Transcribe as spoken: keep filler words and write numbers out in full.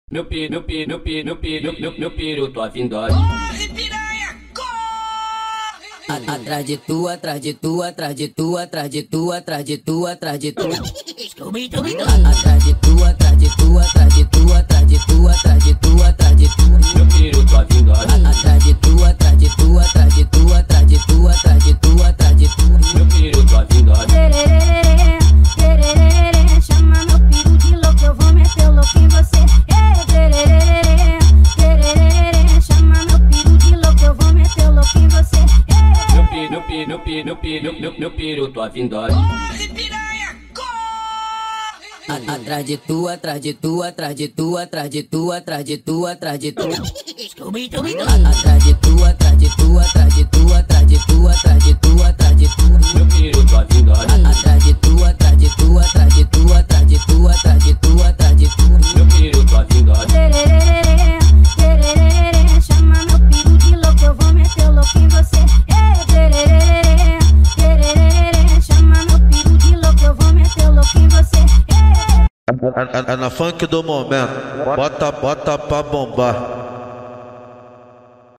Meu pi, meu pi, meu pi, meu pi, meu, meu, meu piru, tô afim dói. Corre, piranha, corre! Atrás de tu, atrás de tu, atrás de tu, atrás de tu, atrás de tu, atrás de tu. Atrás de tu, atrás de tu, atrás de tu, atrás de tu, atrás de tu, atrás de tu. Meu piru, tô afim dói. Atrás de tu, atrás de tu, atrás de tu, atrás de tu, atrás de tu, atrás de tu. Meu piru, tô afim dói. Tererê, tererê, chama meu piru de louco, eu vou meter o louco em você. Tererê, tererê, chama meu piru de louco, eu vou meter o louco em você. Meu pi, meu pi, meu pi, meu pi, meu, meu, meu piru, tô afim dói. Corre, piranha, corre! Atrás de tu, atrás de tu, atrás de tu, atrás de tu, atrás de tu, atrás de tu. Atrás de tu, atrás de tu, atrás de tu, atrás de tu, atrás de tu, atrás de tu. Meu piru, tô afim dói. Atrás de tu, atrás de tu, atrás de tu, atrás de tu, atrás de tu, atrás de tu. Meu piru, tô afim dói. Tererê, tererê, chama meu piru de louco, eu vou meter o louco em você. Tererê, tererê, chama meu piru de louco, eu vou meter o louco em você. É, é, é na funk do momento, bota, bota pra bombar.